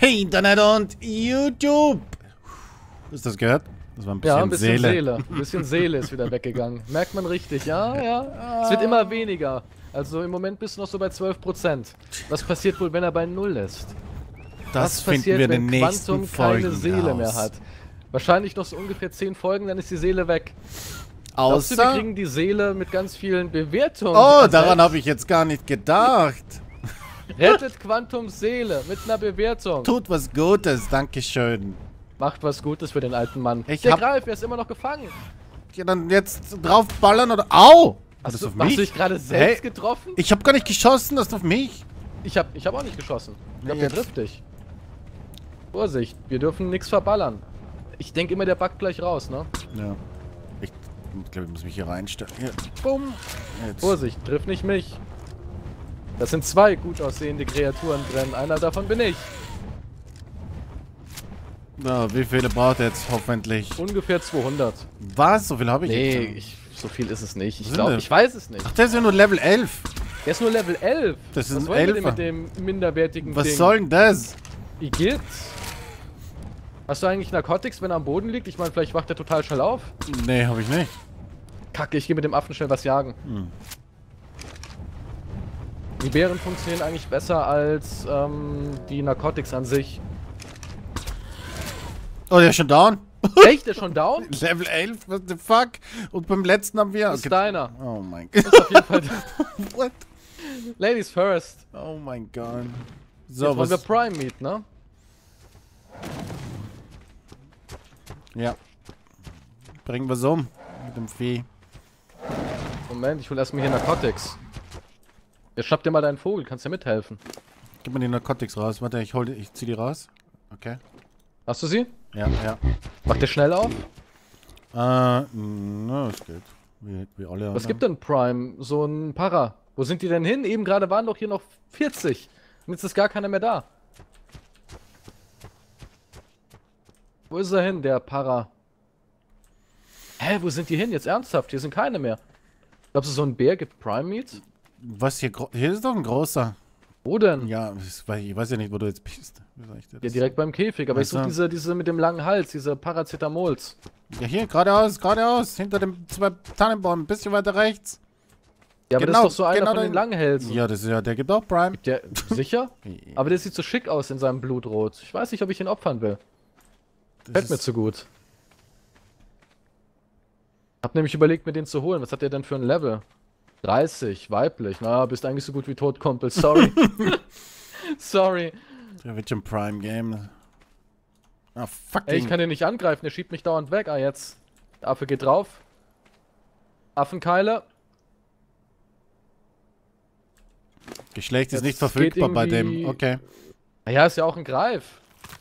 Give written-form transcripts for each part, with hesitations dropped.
Hey Internet und YouTube! Hast du das gehört? Das war ein bisschen, Ja, ein bisschen Seele. Ein bisschen Seele ist wieder weggegangen. Merkt man richtig, ja, ja. Es wird immer weniger. Also im Moment bist du noch so bei 12%. Was passiert wohl, wenn er bei 0 lässt? Das Was finden passiert, wir in den wenn nächsten Quantum Folgen keine Seele raus. mehr hat? Wahrscheinlich noch so ungefähr 10 Folgen, dann ist die Seele weg. Glaubst du, wir Außer... kriegen die Seele mit ganz vielen Bewertungen? Oh, daran habe ich jetzt gar nicht gedacht. Rettet Quantums Seele mit einer Bewertung. Tut was Gutes, dankeschön. Macht was Gutes für den alten Mann. Ich Der hab- Greif, er ist immer noch gefangen. Ja, dann jetzt draufballern oder... Au! War das auf Hast mich? du dich gerade selbst getroffen? Ich habe gar nicht geschossen, das ist auf mich. Ich hab auch nicht geschossen. Ich glaube, Ja, der jetzt. trifft dich. Vorsicht, wir dürfen nichts verballern. Ich denke immer, der backt gleich raus, ne? Ja. Ich glaube, ich muss mich hier reinstellen. Hier. Bumm. Jetzt. Vorsicht, triff nicht mich. Das sind 2 gut aussehende Kreaturen drin. Einer davon bin ich. Na, wie viele braucht er jetzt hoffentlich? Ungefähr 200. Was? So viel habe ich Nee, jetzt schon? so viel ist es nicht. Ich sind glaube, das? ich weiß es nicht. Ach, der ist ja nur Level 11. Der ist nur Level 11. Das ist Was ein wollen wir denn Elfer. mit dem minderwertigen Was Ding? soll denn das? Igitt? Hast du eigentlich Narcotics, wenn er am Boden liegt? Ich meine, vielleicht wacht er total schnell auf. Nee, habe ich nicht. Kacke, ich gehe mit dem Affen schnell was jagen. Die Bären funktionieren eigentlich besser als die Narcotics an sich. Oh, der ist schon down? Echt? Der ist schon down? Level 11? What the fuck? Und beim letzten haben wir... Das ist deiner. Oh mein Gott. Das ist auf jeden Fall. What? Ladies first. Oh mein Gott. Jetzt So, wollen wir was... Prime Meat, ne? Ja. Bringen wir so mit dem Vieh. Moment, ich hol erstmal hier Narcotics. Jetzt schnapp dir mal deinen Vogel, kannst dir mithelfen. Gib mir die Narcotics raus. Warte, ich zieh die raus. Okay. Hast du sie? Ja, ja. Macht der schnell auf? Na, es geht. Wie alle Was anderen. gibt denn Prime? So ein Para. Wo sind die denn hin? Eben gerade waren doch hier noch 40. Und jetzt ist gar keiner mehr da. Wo ist er hin, der Para? Hä, wo sind die hin? Jetzt ernsthaft? Hier sind keine mehr. Glaubst du, so ein Bär gibt Prime Meat? Was hier? Hier ist doch ein großer. Wo denn? Ja, ich weiß ja nicht, wo du jetzt bist. Wie soll ich dir Ja, das- direkt beim Käfig, aber ich Ach suche so. diese mit dem langen Hals, diese Paracetamols. Ja, hier, geradeaus. Hinter dem 2 Tannenbaum. Ein bisschen weiter rechts. Ja, aber Genau, das ist doch so einer genau von den den- langen Hälsen. Ja, das ist ja, der gibt auch Prime. Der, sicher? Aber der sieht so schick aus in seinem Blutrot. Ich weiß nicht, ob ich ihn opfern will. Das Fällt mir ist- zu gut. Hab nämlich überlegt, mir den zu holen. Was hat der denn für ein Level? 30, weiblich. Na, bist eigentlich so gut wie tot, Kumpel. Sorry. Sorry. Der wird schon Prime Game. Ah, fuck. Ey, ich kann den nicht angreifen. Der schiebt mich dauernd weg. Ah, jetzt. Der Affe geht drauf. Affenkeile. Geschlecht ist Jetzt nicht verfügbar geht bei dem. irgendwie- Okay. Naja, ist ja auch ein Greif.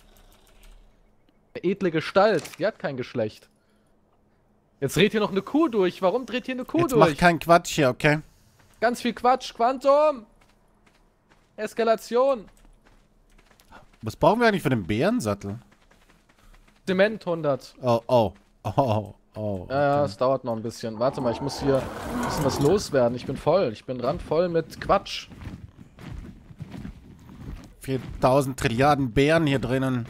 Eine edle Gestalt. Die hat kein Geschlecht. Jetzt dreht hier noch eine Kuh durch. Warum dreht hier eine Kuh Jetzt mach durch? keinen Quatsch hier, okay? Ganz viel Quatsch. Quantum. Eskalation. Was brauchen wir eigentlich für den Bärensattel? Zement 100. Oh. Ja, es dauert noch ein bisschen. Warte mal, ich muss hier ein bisschen was loswerden. Ich bin voll. Ich bin randvoll mit Quatsch. 4000 Trilliarden Bären hier drinnen.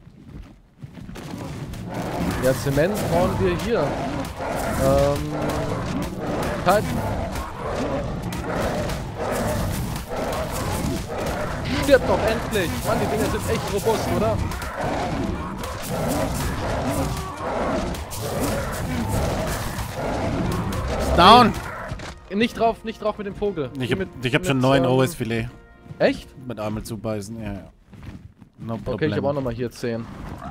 Ja, Zement brauchen wir hier. Halt. Stirb doch endlich! Mann, die Dinger sind echt robust, oder? Down! Nicht drauf mit dem Vogel. Ich hab schon 9 rohes Filet. Echt? Mit einmal zubeißen, ja. No problem. Okay, ich habe auch nochmal hier 10.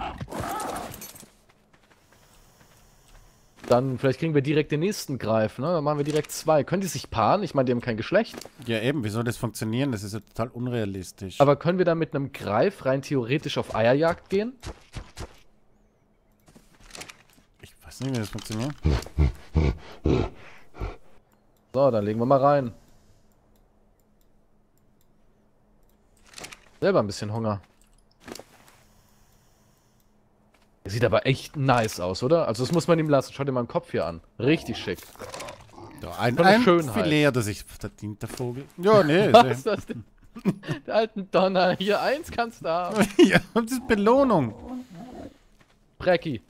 Dann vielleicht kriegen wir direkt den nächsten Greif, ne? Dann machen wir direkt 2. Können die sich paaren? Ich meine, die haben kein Geschlecht. Ja, eben, wie soll das funktionieren? Das ist ja total unrealistisch. Aber können wir dann mit einem Greif rein theoretisch auf Eierjagd gehen? Ich weiß nicht, wie das funktioniert. So, dann legen wir mal rein. Selber ein bisschen Hunger. Sieht aber echt nice aus, oder? Also das muss man ihm lassen. Schau dir mal den Kopf hier an. Richtig schick. Ja, ein Von der Schönheit. Filet hat er sich verdient, der Vogel. Ja, nee. Was ist das denn? Der alten Donner. Hier, 1 kannst du haben. Ja, das ist Belohnung. Brecki.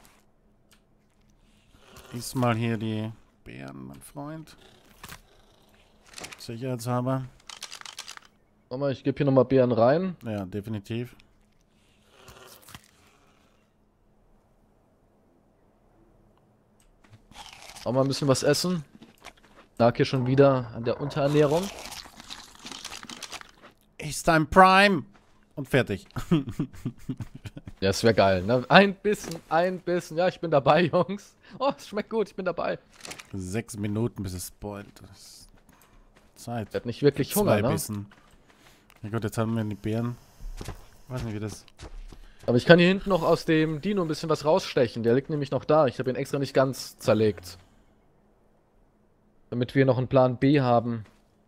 Iss mal hier die Beeren, mein Freund. Sicherheitshalber. Warte mal, ich gebe hier nochmal Beeren rein. Ja, definitiv. Auch mal ein bisschen was essen. Lag hier schon wieder an der Unterernährung. Ist time Prime. Und fertig. Ja, das wäre geil, ne? Ein Bissen. Ja, ich bin dabei, Jungs. Oh, es schmeckt gut, ich bin dabei. 6 Minuten, bis es spoilt. Das ist Zeit. Ich hab nicht wirklich Hunger, 2 ne? Bissen. Ja gut, jetzt haben wir die Beeren. Weiß nicht, wie das... Aber ich kann hier hinten noch aus dem Dino ein bisschen was rausstechen. Der liegt nämlich noch da. Ich habe ihn extra nicht ganz zerlegt. Damit wir noch einen Plan B haben.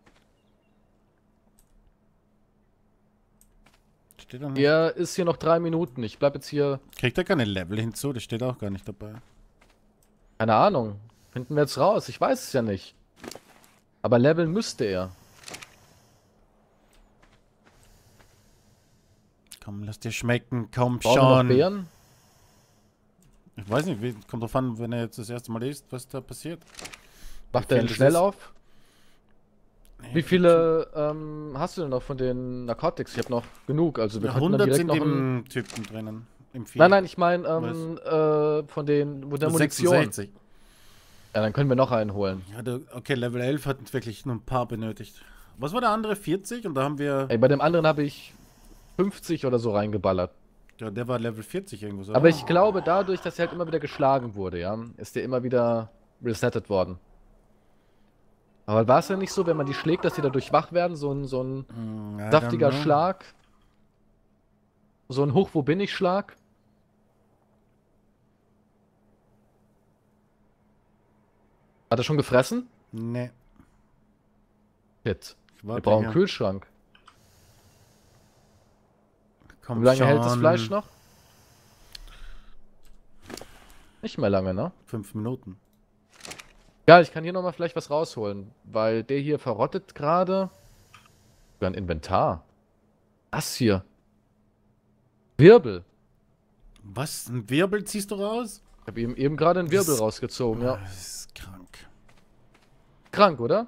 Steht da nicht. Er ist hier noch 3 Minuten. Ich bleib jetzt hier... Kriegt er keine Level hinzu? Das steht auch gar nicht dabei. Keine Ahnung. Finden wir jetzt raus. Ich weiß es ja nicht. Aber leveln müsste er. Komm, lass dir schmecken. Komm Brauchen wir noch schon. Beeren? Ich weiß nicht, kommt drauf an, wenn er jetzt das erste Mal isst, was da passiert. Macht Wie er viel denn das schnell ist? auf? Nee, Wie viele hast du denn noch von den Narcotics? Ich habe noch genug. Also wir Ja, könnten dann 100 direkt sind noch einen... im Typen drinnen. Im Vieh. Nein, ich meine von den... Wo der Munition. 66. Ja, dann können wir noch einen holen. Ja, okay, Level 11 hat wirklich nur ein paar benötigt. Was war der andere? 40? Und da haben wir... Ey, bei dem anderen habe ich 50 oder so reingeballert. Ja, der war Level 40 irgendwo so. Aber ich glaube, dadurch, dass er halt immer wieder geschlagen wurde, ja, ist der immer wieder resettet worden. Aber war es ja nicht so, wenn man die schlägt, dass die dadurch wach werden? So ein I saftiger don't know. Schlag? So ein Hoch, wo bin ich Schlag? Hat er schon gefressen? Nee. Shit. Ich Wir warte brauchen hier. einen Kühlschrank. Komm Wie lange hält das schon. Fleisch noch? Nicht mehr lange, ne? 5 Minuten. Ja, ich kann hier nochmal vielleicht was rausholen, weil der hier verrottet gerade. Sogar ein Inventar. Das hier. Wirbel. Was? Ein Wirbel ziehst du raus? Ich habe eben gerade einen Wirbel Das- rausgezogen, ja. Das ist krank. Krank, oder?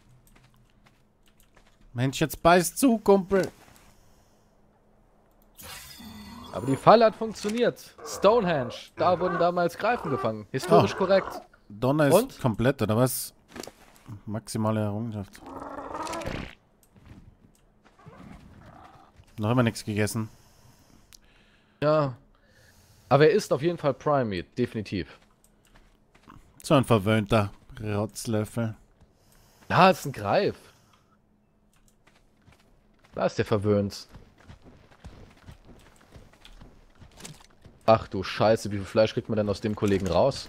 Mensch, jetzt beiß zu, Kumpel. Aber die Falle hat funktioniert. Stonehenge. Da wurden damals Greifen gefangen. Historisch korrekt. Donner ist Und? komplett, oder was? Maximale Errungenschaft. Noch immer nichts gegessen. Ja. Aber er ist auf jeden Fall Prime Meat. Definitiv. So ein verwöhnter Rotzlöffel. Da ist ein Greif. Da ist der verwöhnt. Ach du Scheiße, wie viel Fleisch kriegt man denn aus dem Kollegen raus?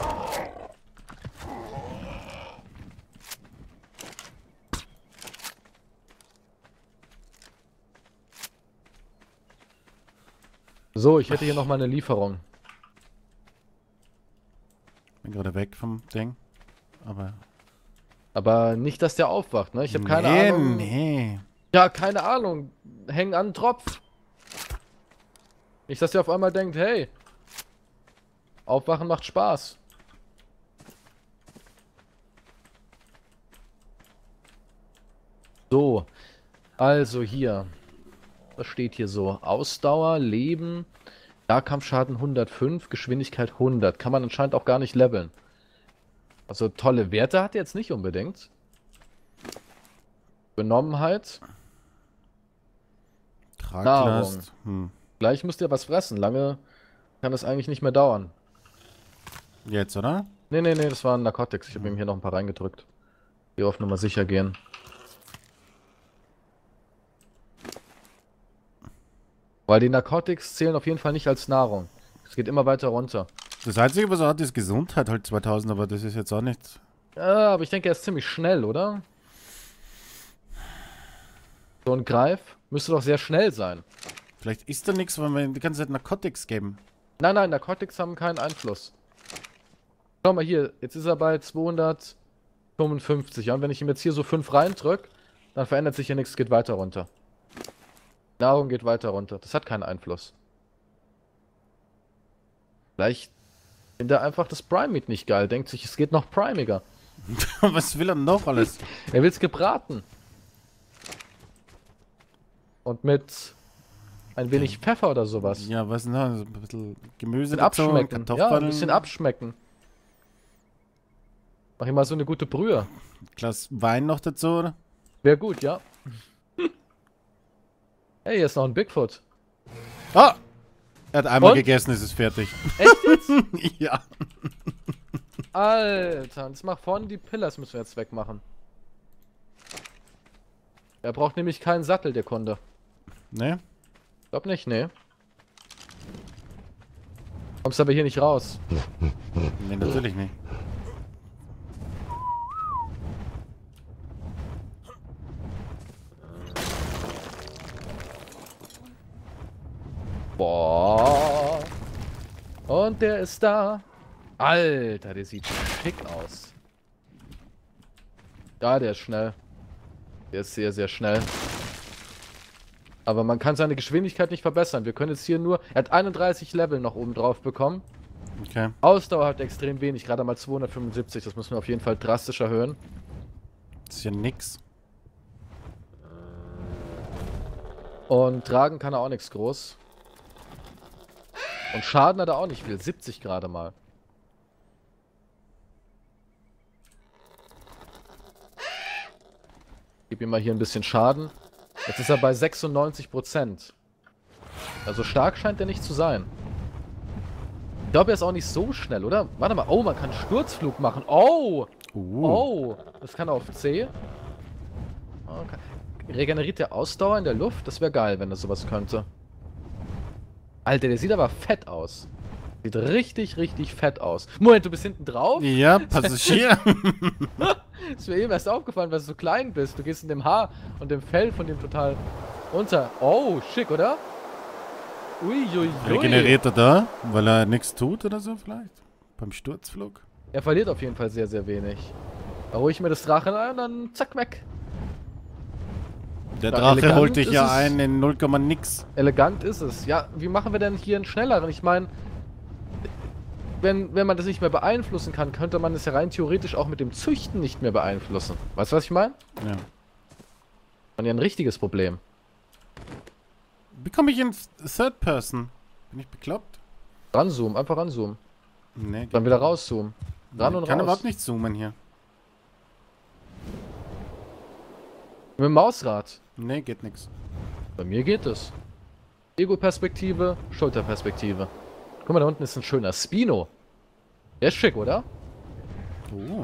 So, ich hätte hier noch mal eine Lieferung. Bin gerade weg vom Ding. Aber nicht, dass der aufwacht, ne? Ich habe keine nee, Ahnung. Nee. Ja, keine Ahnung. Hängen an den Tropf. Nicht, dass der auf einmal denkt, hey, aufwachen macht Spaß. So, also hier. Was steht hier so? Ausdauer, Leben, Nahkampfschaden 105, Geschwindigkeit 100. Kann man anscheinend auch gar nicht leveln. Also tolle Werte hat er jetzt nicht unbedingt. Benommenheit. Traglast. Gleich müsst ihr was fressen. Lange kann das eigentlich nicht mehr dauern. Jetzt, oder? Nee, das waren Narcotics. Ich habe ihm hier noch ein paar reingedrückt. Hier auf Nummer sicher gehen. Weil die Narcotics zählen auf jeden Fall nicht als Nahrung. Es geht immer weiter runter. Das Einzige, was er hat, ist Gesundheit halt 2000, aber das ist jetzt auch nicht... Ja, aber ich denke, er ist ziemlich schnell, oder? So ein Greif müsste doch sehr schnell sein. Vielleicht ist da nichts, wenn wir ihm die ganze Zeit Narcotics geben. Nein, Narcotics haben keinen Einfluss. Schau mal hier, jetzt ist er bei 255. Ja, und wenn ich ihm jetzt hier so 5 reindrück, Dann verändert sich hier nichts, geht weiter runter. Nahrung geht weiter runter. Das hat keinen Einfluss. Vielleicht findet er einfach das Prime Meat nicht geil. Denkt sich, es geht noch primiger. Was will er noch alles? Er will es gebraten. Und mit ein wenig Pfeffer oder sowas. Ja, was noch? So ein bisschen Gemüse Ein dazu, abschmecken. Ja, Kartoffeln, ein bisschen abschmecken. Mach ihm mal so eine gute Brühe. Glas Wein noch dazu, oder? Wäre gut, ja. Hey, hier ist noch ein Bigfoot. Ah! Er hat einmal Und? gegessen, ist es fertig. Echt jetzt? Ja. Alter, jetzt mach vorne die Pillars, müssen wir jetzt wegmachen. Er braucht nämlich keinen Sattel, der Kunde. Ne? Glaub nicht, ne. Kommst aber hier nicht raus. Ne, natürlich nicht. Boah. Und der ist da. Alter, der sieht schick aus. Ja, der ist schnell. Der ist sehr, sehr schnell. Aber man kann seine Geschwindigkeit nicht verbessern. Wir können jetzt hier nur... Er hat 31 Level noch oben drauf bekommen. Okay. Ausdauer hat extrem wenig, gerade mal 275. Das müssen wir auf jeden Fall drastisch erhöhen. Das ist ja nix. Und tragen kann er auch nichts groß. Und Schaden hat er auch nicht viel. 70 gerade mal. Gib ihm mal hier ein bisschen Schaden. Jetzt ist er bei 96%. Also stark scheint er nicht zu sein. Ich glaube, er ist auch nicht so schnell, oder? Warte mal. Oh, man kann Sturzflug machen. Oh! Oh! Das kann er auf C. Okay. Regeneriert der Ausdauer in der Luft? Das wäre geil, wenn er sowas könnte. Alter, der sieht aber fett aus. Sieht richtig, richtig fett aus. Moment, du bist hinten drauf? Ja, Passagier. Ist mir eben erst aufgefallen, weil du so klein bist. Du gehst in dem Haar und dem Fell von dem total unter. Oh, schick, oder? Uiuiui. Regeneriert er da, weil er nichts tut oder so vielleicht? Beim Sturzflug? Er verliert auf jeden Fall sehr, sehr wenig. Da hole ich mir das Drachen ein und dann zack, weg. Der Ja, Drache elegant holt dich ist ja es. ein in 0, nix. Elegant ist es. Ja, wie machen wir denn hier einen schnelleren? Ich meine, wenn man das nicht mehr beeinflussen kann, könnte man es ja rein theoretisch auch mit dem Züchten nicht mehr beeinflussen. Weißt du, was ich meine? Ja. Und ja ein richtiges Problem. Wie komme ich in Third Person? Bin ich bekloppt? Ranzoomen, einfach ranzoomen. Nee, Dann wieder rauszoomen. Ran und ich kann raus. überhaupt nicht zoomen hier. Mit dem Mausrad. Nee, geht nix. Bei mir geht es. Ego-Perspektive, Schulterperspektive. Guck mal, da unten ist ein schöner Spino. Der ist schick, oder? Oh.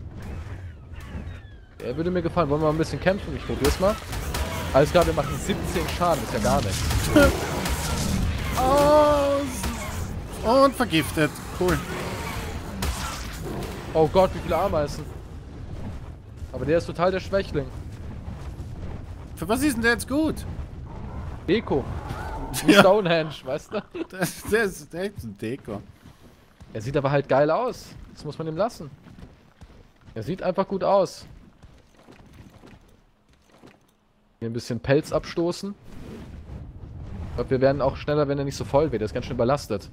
Der würde mir gefallen. Wollen wir mal ein bisschen kämpfen? Ich probier's mal. Alles klar, wir machen 17 Schaden. Ist ja gar nichts. Aus. Und vergiftet. Cool. Oh Gott, wie viele Ameisen. Aber der ist total der Schwächling. Für was ist denn der jetzt gut? Deko. Wie Ja. Stonehenge, weißt du? Der ist echt ein Deko. Er sieht aber halt geil aus. Das muss man ihm lassen. Er sieht einfach gut aus. Hier ein bisschen Pelz abstoßen. Ich glaube, wir werden auch schneller, wenn er nicht so voll wird. Er ist ganz schön überlastet.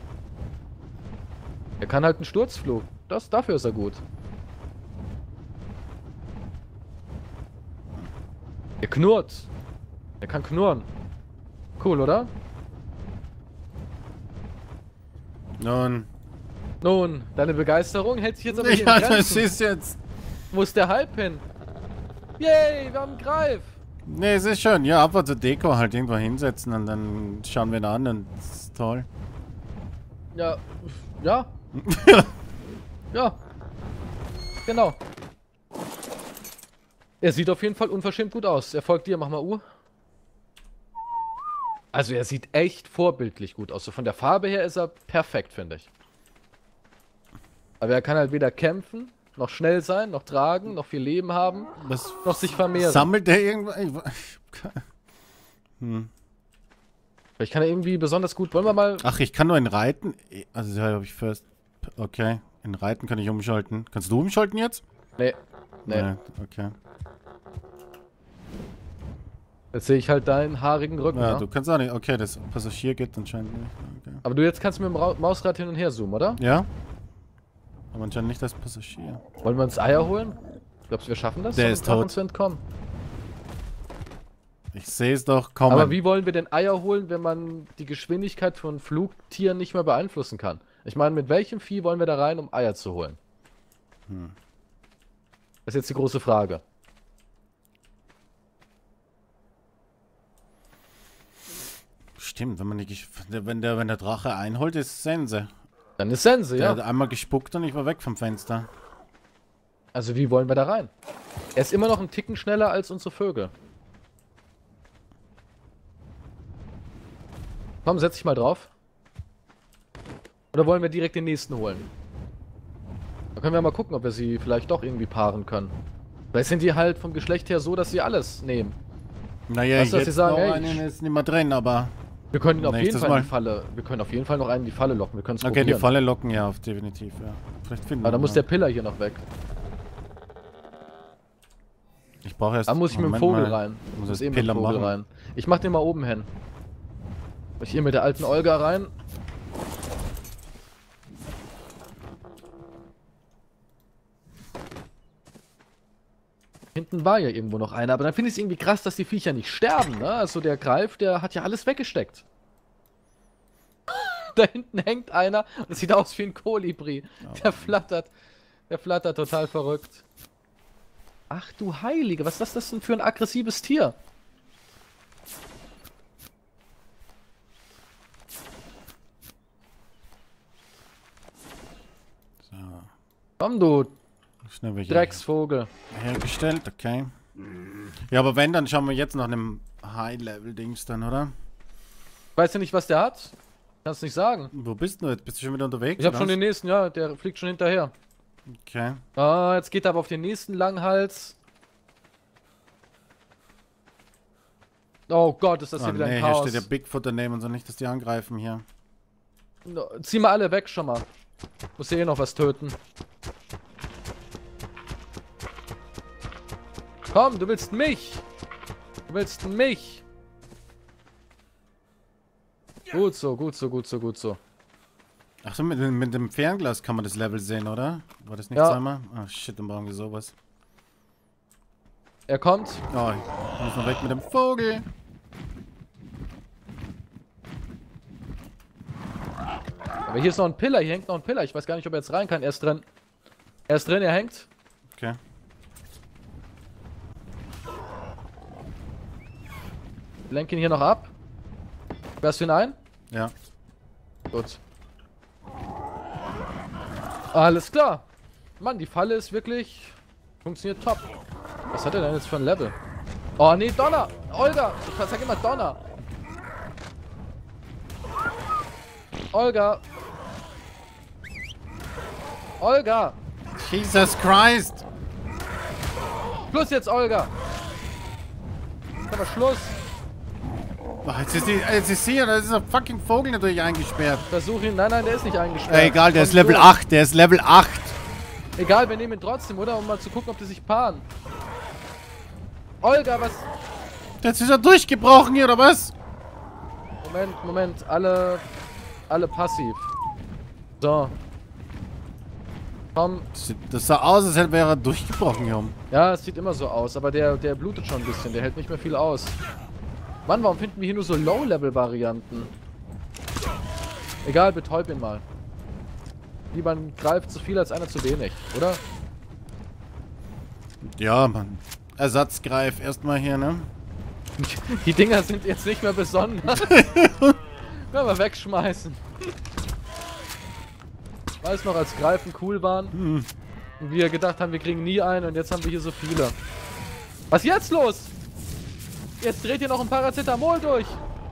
Er kann halt einen Sturzflug. Dafür ist er gut. Er knurrt. Er kann knurren. Cool, oder? Nun. Nun, deine Begeisterung hält sich jetzt aber hier Ja, in das Grenzen. ist jetzt. Wo ist der Hype hin? Yay, wir haben einen Greif. Nee, es ist schön. Ja, aber zur Deko halt irgendwo hinsetzen und dann schauen wir ihn an und das ist toll. Ja, ja, ja. Genau. Er sieht auf jeden Fall unverschämt gut aus. Er folgt dir, mach mal U. Also er sieht echt vorbildlich gut aus. So von der Farbe her ist er perfekt, finde ich. Aber er kann halt weder kämpfen, noch schnell sein, noch tragen, noch viel Leben haben, Was noch sich vermehren. sammelt der irgendwo? Vielleicht kann er irgendwie besonders gut. Wollen wir mal... Ach, ich kann nur in Reiten. Also da habe ich first. Okay. In Reiten kann ich umschalten. Kannst du umschalten jetzt? Nee. Nee. Okay. Jetzt sehe ich halt deinen haarigen Rücken, Ja, ne? du kannst auch nicht. Okay, das Passagier geht anscheinend nicht. Okay. Aber du jetzt kannst mit dem Mausrad hin und her zoomen, oder? Ja? Aber anscheinend nicht das Passagier. Wollen wir uns Eier holen? Glaubst du, wir schaffen das? Der dem ist Drachen tot. zu entkommen? Ich sehe es doch kommen. Aber wie wollen wir denn Eier holen, wenn man die Geschwindigkeit von Flugtieren nicht mehr beeinflussen kann? Ich meine, mit welchem Vieh wollen wir da rein, um Eier zu holen? Das ist jetzt die große Frage. Stimmt, wenn man die, wenn der Drache einholt, ist Sense. Dann ist Sense, Der ja. hat einmal gespuckt und ich war weg vom Fenster. Also wie wollen wir da rein? Er ist immer noch einen Ticken schneller als unsere Vögel. Komm, setz dich mal drauf. Oder wollen wir direkt den nächsten holen? Da können wir mal gucken, ob wir sie vielleicht doch irgendwie paaren können. Vielleicht sind die halt vom Geschlecht her so, dass sie alles nehmen. Naja, Weißt du, dass jetzt sie sagen, noch ey, einen ist nicht mehr drin, aber... Wir können ihn auf jeden Nächstes Fall in Mal. die Falle. Wir können auf jeden Fall noch einen in die Falle locken. Wir können es Okay, probieren. die Falle locken ja auf, definitiv, ja. Vielleicht finden Aber da wir muss ihn der Pillar hier noch weg. noch. Ich brauche erst... Da muss ich mit dem Moment Vogel mal. rein. Ich muss Muss das eben mit dem Pillar Vogel machen. rein. Ich mach den mal oben hin. Ich hier mit der alten Olga rein. Hinten war ja irgendwo noch einer, aber dann finde ich es irgendwie krass, dass die Viecher nicht sterben, ne? Also der Greif, der hat ja alles weggesteckt. Da hinten hängt einer und es sieht aus wie ein Kolibri. Der flattert total verrückt. Ach du Heilige, was ist das denn für ein aggressives Tier? So, Komm du, schnell welche Drecksvogel. hergestellt, okay. Ja, aber wenn, dann schauen wir jetzt nach einem High-Level-Dings dann, oder? Weißt du nicht, was der hat? Kannst nicht sagen. Wo bist du jetzt? Bist du schon wieder unterwegs? Ich hab oder schon was? den nächsten, ja, der fliegt schon hinterher. Okay. Ah, jetzt geht er aber auf den nächsten Langhals. Oh Gott, ist das hier Oh, wieder nee, ein hier Chaos. steht ja Bigfoot daneben und so nicht, dass die angreifen hier. No, zieh mal alle weg schon mal. Muss hier eh noch was töten. Komm, du willst mich. Du willst mich. Gut so, gut so, gut so, gut so. Achso, mit dem Fernglas kann man das Level sehen, oder? War das nicht Ja. zweimal? Ah, shit, dann brauchen wir sowas. Er kommt. Oh, ich muss noch weg mit dem Vogel. Aber hier ist noch ein Pillar, hier hängt noch ein Pillar. Ich weiß gar nicht, ob er jetzt rein kann. Er ist drin. Er ist drin, er hängt. Okay. Lenk ihn hier noch ab. Wärst du ihn ein? Ja. Gut. Alles klar. Mann, die Falle ist wirklich... Funktioniert top. Was hat er denn jetzt für ein Level? Oh, nee, Donner! Olga! Ich sag immer Donner! Olga! Olga! Jesus Christ! Schluss jetzt, Olga! Jetzt aber Schluss! Oh, jetzt ist hier, da ist ein fucking Vogel natürlich eingesperrt. Versuch ihn... Nein, nein, der ist nicht eingesperrt. Egal, der Komm ist Level durch. 8, der ist Level 8. Egal, wir nehmen ihn trotzdem, oder? Um mal zu gucken, ob die sich paaren. Olga, was... Jetzt ist er durchgebrochen hier, oder was? Moment, alle passiv. So. Komm. Das sah aus, als wäre er durchgebrochen hier um. Ja, es sieht immer so aus, aber der blutet schon ein bisschen, der hält nicht mehr viel aus. Mann, warum finden wir hier nur so Low-Level-Varianten? Egal, betäub ihn mal. Lieber ein Greif zu viel als einer zu wenig, oder? Ja, Mann. Ersatzgreif erstmal hier, ne? Die Dinger sind jetzt nicht mehr besonders. Können wir wegschmeißen. Weiß noch, als Greifen cool waren. Und wir gedacht haben, wir kriegen nie einen und jetzt haben wir hier so viele. Was ist jetzt los? Jetzt dreht ihr noch ein Paracetamol durch.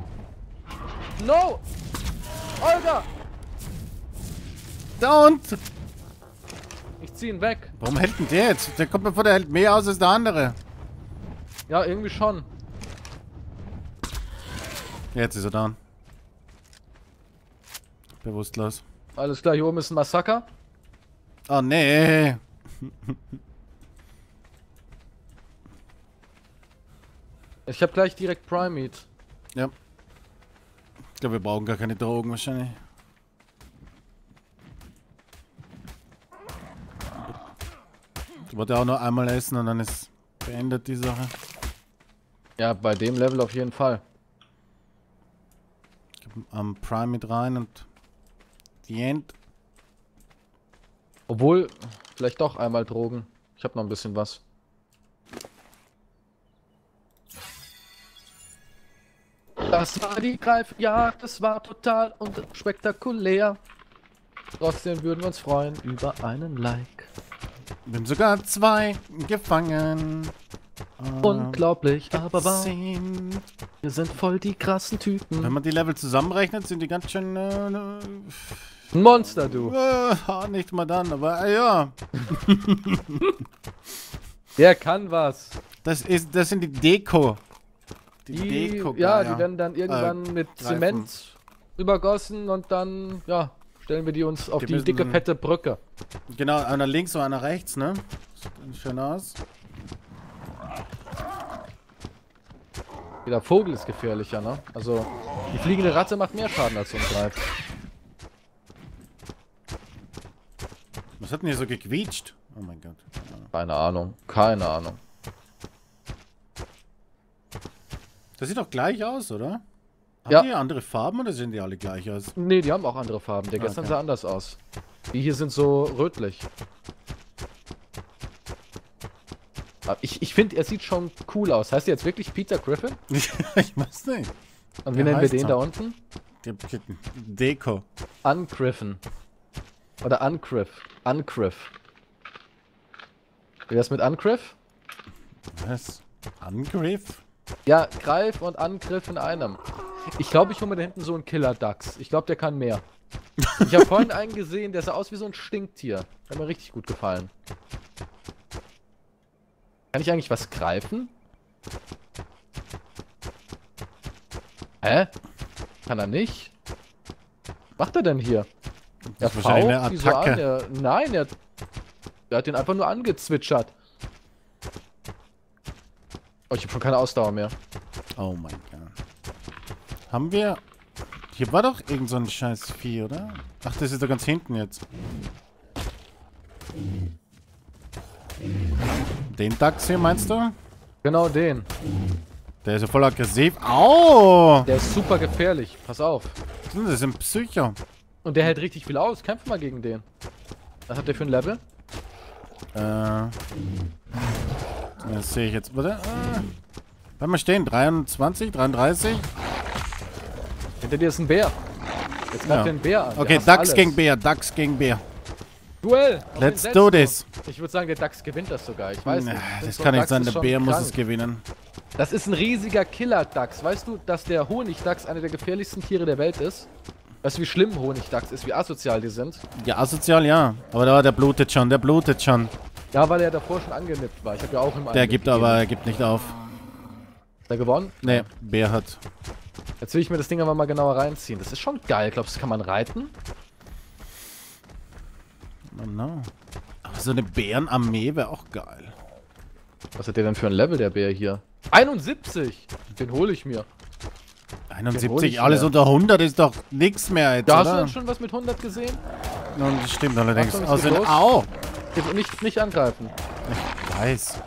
No! Olga! Und? Ich zieh ihn weg. Warum hält denn der jetzt? Der kommt mir vor, der hält mehr aus als der andere. Ja, irgendwie schon. Jetzt ist er da. Bewusstlos. Alles klar, hier oben ist ein Massaker. Oh nee. Ich habe gleich direkt Prime Meat. Ja. Ich glaube, wir brauchen gar keine Drogen wahrscheinlich. Ich wollte auch nur einmal essen und dann ist beendet die Sache. Ja, bei dem Level auf jeden Fall. Ich gebe Prime mit rein und die End. Obwohl, vielleicht doch einmal Drogen. Ich habe noch ein bisschen was. Das war die Greifjagd, das war total und spektakulär. Trotzdem würden wir uns freuen über einen Like. Bin sogar 2 gefangen. Unglaublich, aber wahr. Sind. Wir sind voll die krassen Typen. Wenn man die Level zusammenrechnet, sind die ganz schön. Ein Monster, du. Nicht mal dann, aber ja. Der kann was. Das sind die Deko. Ja, die werden dann irgendwann mit Greifen. Zement übergossen und dann, ja, stellen wir die uns auf die müssen dicke, dann- fette Brücke. Genau, einer links und einer rechts, ne? Sieht schön aus. Der Vogel ist gefährlicher, ne? Also, die fliegende Ratte macht mehr Schaden als so ein Greif. Was hat denn hier so gequietscht? Oh mein Gott. Keine Ahnung, keine Ahnung. Das sieht doch gleich aus, oder? Haben Ja. die andere Farben oder sehen die alle gleich aus? Nee, die haben auch andere Farben. Der gestern Okay. sah anders aus. Die hier sind so rötlich. Aber ich finde, er sieht schon cool aus. Heißt der jetzt wirklich Peter Griffin? Ich weiß nicht. Und wie Der nennen wir heißt den so. da unten? Deko. Ungriffen. Oder Ungriff. Ungriff. Wie wär's mit Ungriff? Was? Angriff? Ja, Greif und Angriff in einem. Ich glaube, ich hole mir da hinten so einen Killer-Dachs. Ich glaube, der kann mehr. Ich habe vorhin einen gesehen, der sah aus wie so ein Stinktier. Hat mir richtig gut gefallen. Kann ich eigentlich was greifen? Hä? Kann er nicht? Was macht er denn hier? Das ist wahrscheinlich eine die so Attacke. an. Nein, er hat den einfach nur angezwitschert. Oh, ich habe schon keine Ausdauer mehr. Oh mein Gott. Haben wir... Hier war doch irgend so ein scheiß Vieh, oder? Ach, das ist doch ganz hinten jetzt. Den Dachs hier, meinst du? Genau den. Der ist ja voll aggressiv. Au! Der ist super gefährlich. Pass auf. Das ist ein Psycho. Und der hält richtig viel aus. Kämpf mal gegen den. Was hat der für ein Level? Das sehe ich jetzt. Warte. Bleib mal stehen. 23, 33. Hinter dir ist ein Bär. Jetzt greift Ja. der ein Bär an. Der Okay, hasst Dachs alles. gegen Bär, Dachs gegen Bär. Duell. Auf wen Let's setzt do du? this. Ich würde sagen, der Dachs gewinnt das sogar. Ich weiß nicht. Ich find, Das so kann ein nicht Dachs sein, ist der schon Bär muss krank. es gewinnen. Das ist ein riesiger Killer-Dachs. Weißt du, dass der Honigdachs einer der gefährlichsten Tiere der Welt ist? Weißt du, wie schlimm Honigdachs ist, wie asozial die sind? Ja, asozial, ja. Aber der blutet schon, der blutet schon. Ja, weil er davor schon angenippt war. Ich habe ja auch im Der einen gibt gegeben. aber, er gibt nicht auf. Hat er gewonnen? Nee, Bär hat. Jetzt will ich mir das Ding aber mal genauer reinziehen. Das ist schon geil. Glaubst du, kann man reiten? Oh no. Aber so eine Bärenarmee wäre auch geil. Was hat der denn für ein Level, der Bär hier? 71! Den hole ich mir. hol 71, ich alles mir. unter 100 ist doch nichts mehr jetzt, Da hast du oder? denn schon was mit 100 gesehen? Und das stimmt allerdings. Achtung, es geht Also, los. au! Nicht angreifen. Weiß.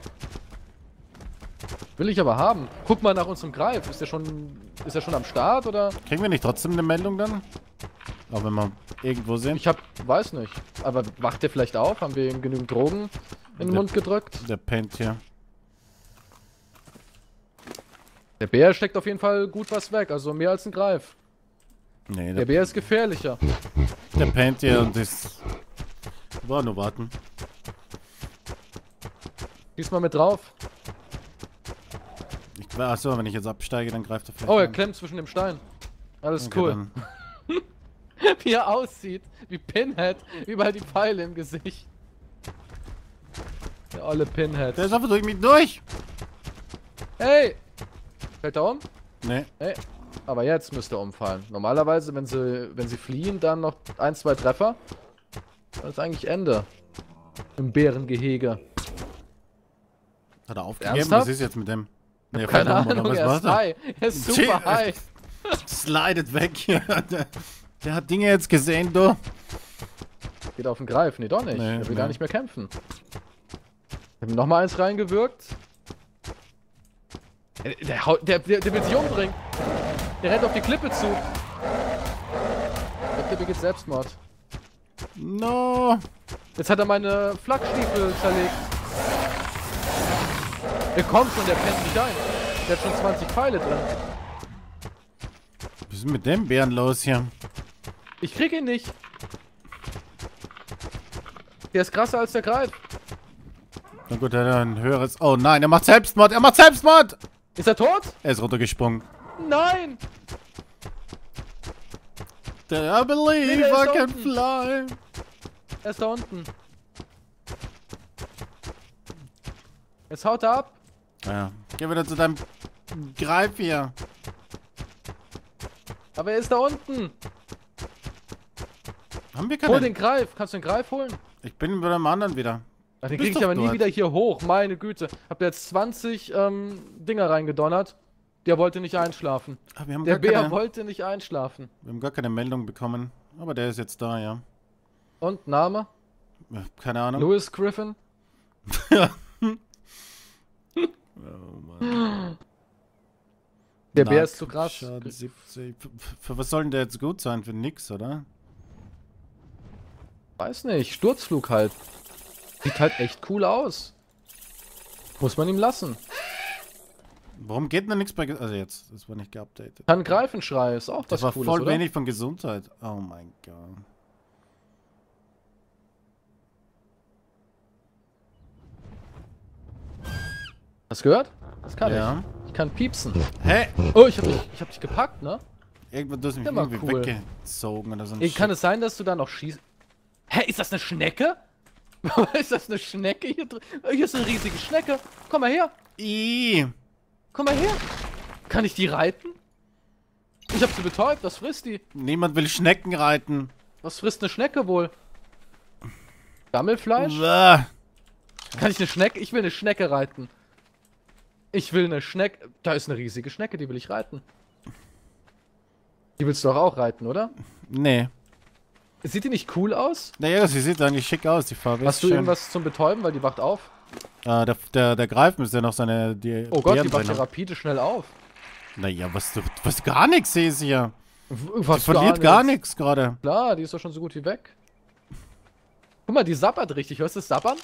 Will ich aber haben. Guck mal nach unserem Greif. Ist der schon am Start oder? Kriegen wir nicht trotzdem eine Meldung dann? Auch wenn wir irgendwo sind. Weiß nicht. Aber wacht der vielleicht auf? Haben wir ihm genügend Drogen in den Der- Mund gedrückt? Der pennt hier. Der Bär steckt auf jeden Fall gut was weg. Also mehr als ein Greif. Nee, Der der Bär ist gefährlicher. pennt hier und ist... War nur warten. Diesmal mit drauf. Achso, wenn ich jetzt absteige, dann greift er vielleicht Oh, er an. klemmt zwischen dem Stein. Alles Okay, cool. dann- Wie er aussieht. Wie Pinhead. Überall die Pfeile im Gesicht. Der olle Pinhead. Der ist einfach durch mich durch! Hey! Fällt er um? Nee. Hey. Aber jetzt müsste er umfallen. Normalerweise, wenn sie fliehen, dann noch 1, 2 Treffer. Dann ist eigentlich Ende. Im Bärengehege. Hat er aufgegeben? Ernsthaft? Was ist jetzt mit dem? Nee, Keine verdammt, oder Ahnung, was er macht ist high. Er ist super high. Slidet weg hier. Der hat Dinge jetzt gesehen, du. Geht auf den Greif. Nee, doch nicht. Nee, Er will nee. gar nicht mehr kämpfen. Ich hab ihm nochmal eins reingewirkt. Der will sich umbringen. Der rennt auf die Klippe zu. Ich glaub, der begeht Selbstmord. No. Jetzt hat er meine Flakstiefel zerlegt. Der kommt schon, der pennt nicht ein. Der hat schon 20 Pfeile drin. Was ist denn mit dem Bären los hier? Ich krieg ihn nicht. Der ist krasser als der Greif. Na gut, er hat ein höheres... Oh nein, er macht Selbstmord! Er macht Selbstmord! Ist er tot? Er ist runtergesprungen. Nein! I believe Nee, der ist I can unten. fly. Er ist da unten. Jetzt haut er ab. Ja, geh wieder zu deinem Greif hier. Aber er ist da unten. Haben wir Hol keine... den Greif. Kannst du den Greif holen? Ich bin bei dem anderen wieder. Ach, den Bist krieg ich doch aber nie dort. wieder hier hoch. Meine Güte. Hab da jetzt 20 Dinger reingedonnert. Der wollte nicht einschlafen. Ah, wir haben Der gar Bär keine... wollte nicht einschlafen. Wir haben gar keine Meldung bekommen. Aber der ist jetzt da, ja. Und Name? Ja, keine Ahnung. Louis Griffin. Oh Mann. Der Bär ist zu krass. Schaden 70. Für was soll denn der jetzt gut sein? Für nix, oder? Weiß nicht. Sturzflug halt. Sieht halt echt cool aus. Muss man ihm lassen. Warum geht denn nichts bei... Also jetzt, das war nicht geupdatet. Kann Greifenschrei. Ist auch was Das war Cooles, voll oder? wenig von Gesundheit. Oh mein Gott. Hast du gehört? Das kann Ja. ich. Ich kann piepsen. Hä? Oh, ich hab dich gepackt, ne? Irgendwann du hast mich Der war irgendwie cool. weggezogen oder so. ein Kann Shit. es sein, dass du da noch schießt? Hä, ist das eine Schnecke? Ist das eine Schnecke hier drin? Hier ist eine riesige Schnecke. Komm mal her. Ih. Komm mal her. Kann ich die reiten? Ich hab sie betäubt. Was frisst die? Niemand will Schnecken reiten. Was frisst eine Schnecke wohl? Gammelfleisch? Bäh. Kann ich eine Schnecke? Ich will eine Schnecke reiten. Ich will eine Schnecke. Da ist eine riesige Schnecke, die will ich reiten. Die willst du doch auch reiten, oder? Nee. Sieht die nicht cool aus? Naja, sie sieht eigentlich schick aus, die Farbe. Hast ist du schön. irgendwas zum Betäuben, weil die wacht auf? Der Greif müsste ja noch seine... Oh Gott, Beeren die wacht ja drin haben. rapide schnell auf. Naja, was gar nichts sehe ich hier. Was Die verliert gar nichts gerade. Klar, die ist doch schon so gut wie weg. Guck mal, die sappert richtig. Hörst du das Sappern?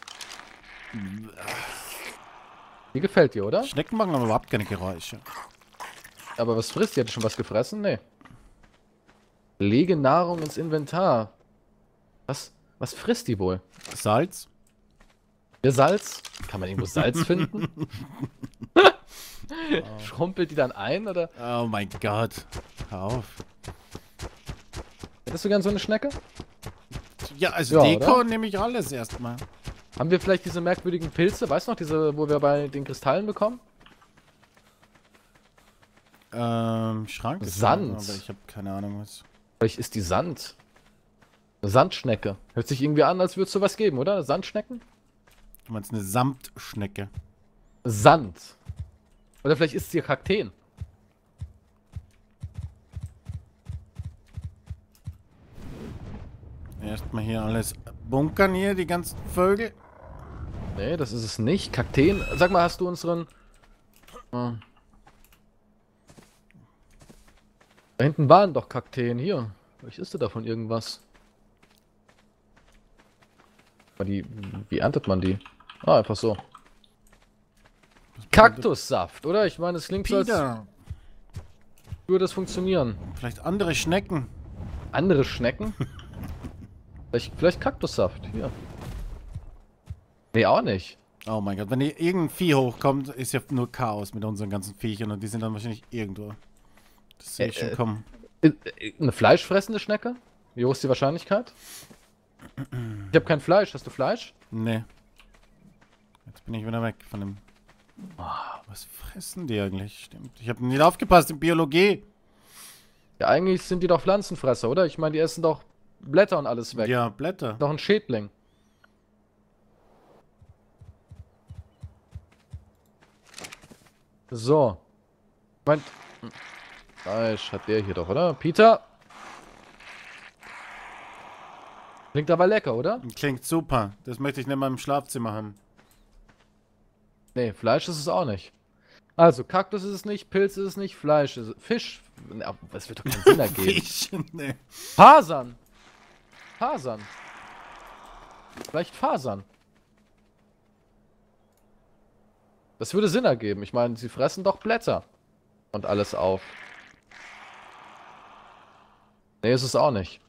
Die gefällt dir, oder? Schnecken machen aber überhaupt keine Geräusche. Aber was frisst die? Hat die schon was gefressen? Nee. Lege Nahrung ins Inventar. Was frisst die wohl? Salz? Der Salz? Kann man irgendwo Salz finden? Schrumpelt die dann ein, oder? Oh mein Gott. Hör auf. Hättest du gern so eine Schnecke? Ja, also Ja, Deko oder? nehme ich alles erstmal. Haben wir vielleicht diese merkwürdigen Pilze? Weißt du noch, diese, wo wir bei den Kristallen bekommen? Schrank ist Sand. da, aber ich habe keine Ahnung was. Vielleicht ist die Sand. Eine Sandschnecke. Hört sich irgendwie an, als würdest du was geben, oder? Sandschnecken? Du meinst eine Samtschnecke. Sand. Oder vielleicht ist sie Kakteen. Erstmal hier alles bunkern hier, die ganzen Vögel. Nee, das ist es nicht. Kakteen. Sag mal, hast du unseren... Da hinten waren doch Kakteen. Hier. Vielleicht ist da davon irgendwas. Aber die... Wie erntet man die? Ah, einfach so. Kaktussaft, oder? Ich meine, es klingt so, als Peter. würde das funktionieren. Vielleicht andere Schnecken. Andere Schnecken? vielleicht Kaktussaft. Hier. Nee, auch nicht. Oh mein Gott, wenn hier irgendein Vieh hochkommt, ist ja nur Chaos mit unseren ganzen Viechern und die sind dann wahrscheinlich irgendwo. Das sehe ich schon kommen. Eine fleischfressende Schnecke? Wie hoch ist die Wahrscheinlichkeit? Ich habe kein Fleisch. Hast du Fleisch? Nee. Jetzt bin ich wieder weg von dem... Was fressen die eigentlich? Stimmt. Ich habe nicht aufgepasst in Biologie. Ja, eigentlich sind die doch Pflanzenfresser, oder? Ich meine, die essen doch Blätter und alles weg. Ja, Blätter. Doch ein Schädling. So. Moment. Fleisch hat der hier doch, oder? Peter? Klingt aber lecker, oder? Klingt super. Das möchte ich nicht mal im Schlafzimmer haben. Nee, Fleisch ist es auch nicht. Also, Kaktus ist es nicht, Pilz ist es nicht, Fleisch ist es. Fisch. Na, das wird doch keinen Sinn ergeben. Fisch, nee. Fasern. Fasern. Vielleicht Fasern. Das würde Sinn ergeben. Ich meine, sie fressen doch Blätter. Und alles auf. Nee, ist es auch nicht.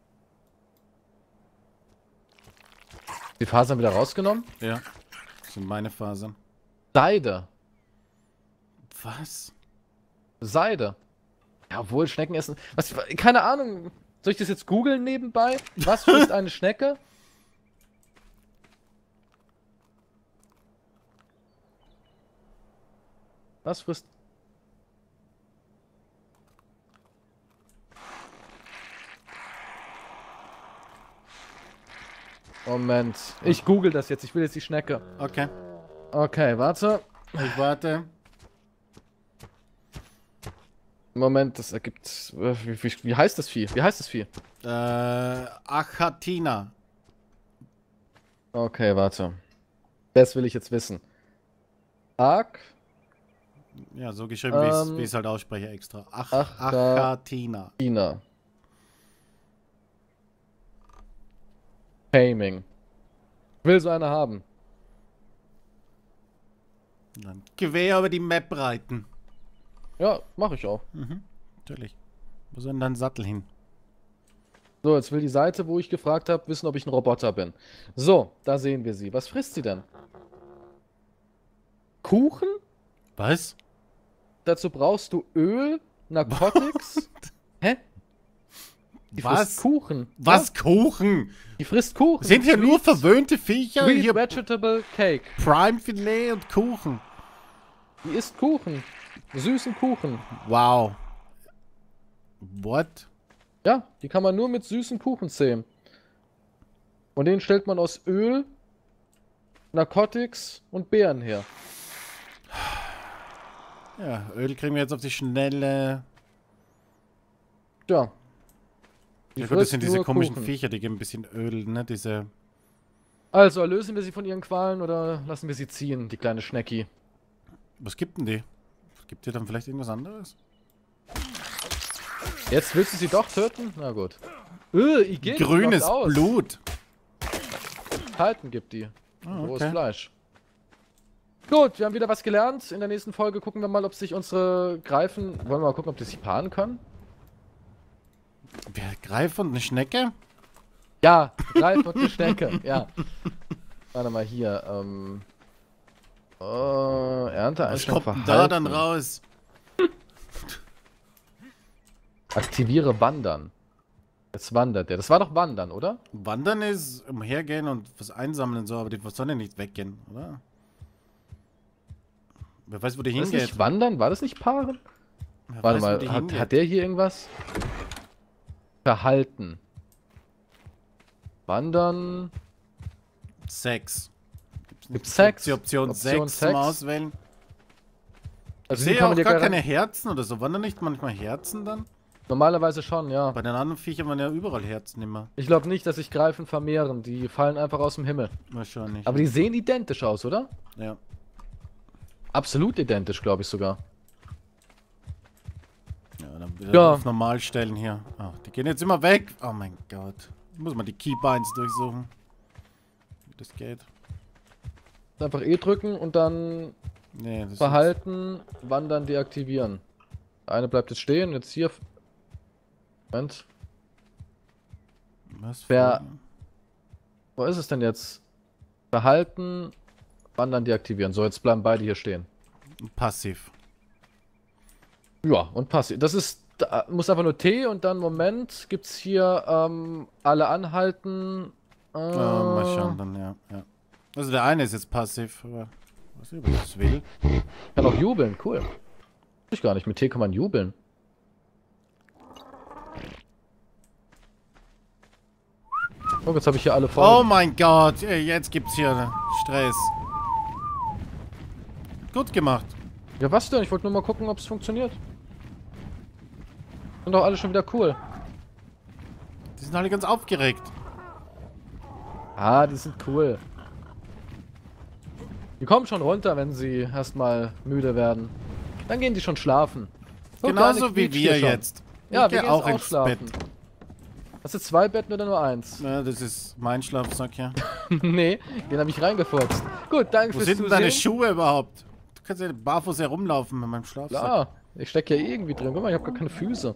Die Fasern wieder rausgenommen? Ja. Das sind meine Fasern. Seide. Was? Seide. Ja, obwohl Schnecken essen. Was, keine Ahnung. Soll ich das jetzt googeln nebenbei? Was frisst eine Schnecke? Was frisst. Moment. Ich google das jetzt. Ich will jetzt die Schnecke. Okay. Okay, warte. Ich warte. Moment, das ergibt. Wie heißt das Vieh? Wie heißt das Vieh? Achatina. Okay, warte. Das will ich jetzt wissen. Ark. Ja, so geschrieben, wie ich es halt ausspreche extra. Achatina. China. Taming. Ich will so eine haben. Dann quer über die Map reiten. Ja, mache ich auch. Mhm, natürlich. Wo soll denn dein Sattel hin? So, jetzt will die Seite, wo ich gefragt habe, wissen, ob ich ein Roboter bin. So, da sehen wir sie. Was frisst sie denn? Kuchen? Was? Dazu brauchst du Öl, Narcotics. Hä? Die Was? frisst Kuchen. Was? Ja, Kuchen? die frisst Kuchen. Sind hier nur verwöhnte Viecher? Sweet Hier Vegetable Cake. Prime Filet und Kuchen. Die isst Kuchen. Süßen Kuchen. Wow. What? Ja, die kann man nur mit süßen Kuchen zähmen. Und den stellt man aus Öl, Narcotics und Beeren her. Ja, Öl kriegen wir jetzt auf die Schnelle. Ja. Ja gut, das sind diese nur komischen Kuchen. Viecher, die geben ein bisschen Öl, ne? Diese... Also, erlösen wir sie von ihren Qualen oder lassen wir sie ziehen, die kleine Schnecki? Was gibt denn die? Gibt dir dann vielleicht irgendwas anderes? Jetzt willst du sie doch töten? Na gut. IG Grünes Blut. Halten gibt die. Ah, Rohes okay. Fleisch. Gut, wir haben wieder was gelernt. In der nächsten Folge gucken wir mal, ob sich unsere Greifen... Wollen wir mal gucken, ob die sich paaren können? Wer Greif und eine Schnecke? Ja, Greif und eine Schnecke. Ja. Warte mal hier. Was Ernteeinstellung kommt denn Verhalten. da dann raus? Aktiviere Wandern. Jetzt wandert der. Das war doch Wandern, oder? Wandern ist umhergehen und was einsammeln und so, aber die sollen ja nicht weggehen, oder? Wer weiß, wo die War das hingeht. nicht Wandern? War das nicht Paaren? Wer Warte weiß, wo die mal, hingeht. hat der hier irgendwas? Verhalten. Wandern. Sex. Gibt's Sex? Die Option, Option 6 zum Sex? Auswählen. Ich Also die sehe kann auch man dir gar gar keine Herzen oder so. Waren da nicht manchmal Herzen dann? Normalerweise schon, ja. Bei den anderen Viechern waren ja überall Herzen immer. Ich glaube nicht, dass sich Greifen vermehren. Die fallen einfach aus dem Himmel. Wahrscheinlich. Aber die sehen identisch aus, oder? Ja. Absolut identisch, glaube ich sogar. Ja, dann wieder Ja. auf normal stellen hier. Ach, die gehen jetzt immer weg. Oh mein Gott. Muss man die Keybinds durchsuchen. Wie das geht. Einfach E drücken und dann Nee, das Verhalten, Wandern deaktivieren. Eine bleibt jetzt stehen, jetzt hier. Moment. Ist, was? Wer- Wo ist es denn jetzt? Verhalten, Wandern deaktivieren. So, jetzt bleiben beide hier stehen. Passiv. Ja, und passiv. Das ist, da muss einfach nur T und dann, Moment, gibt's hier alle anhalten. Mal schauen dann, ja. Also der eine ist jetzt passiv, aber was ich das will. Kann auch jubeln, cool. Weiß ich gar nicht, mit T kann man jubeln. Oh, jetzt habe ich hier alle Oh voll. mein Gott, ey, jetzt gibt's hier Stress. Gut gemacht. Ja, was denn? Ich wollte nur mal gucken, ob es funktioniert. Sind doch alle schon wieder cool. Die sind alle ganz aufgeregt. Ah, die sind cool. Die kommen schon runter, wenn sie erstmal müde werden. Dann gehen die schon schlafen. So Genauso kleine wie Quietsch wir hier schon. jetzt. Ja, Ich wir geh gehen auch jetzt ins schlafen. Bett. Hast du 2 Betten oder nur 1? Ja, das ist mein Schlafsack, ja. Nee, den habe ich reingefurzt. Gut, danke Wo fürs sind denn Zusehen. deine Schuhe überhaupt? Du kannst ja barfuß herumlaufen mit meinem Schlafsack. Klar, ich stecke ja irgendwie drin. Guck mal, ich habe gar keine Füße.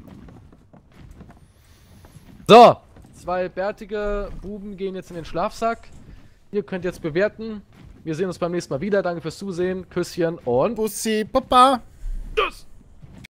So, 2 bärtige Buben gehen jetzt in den Schlafsack. Ihr könnt jetzt bewerten. Wir sehen uns beim nächsten Mal wieder. Danke fürs Zusehen. Küsschen und... Bussi, Papa.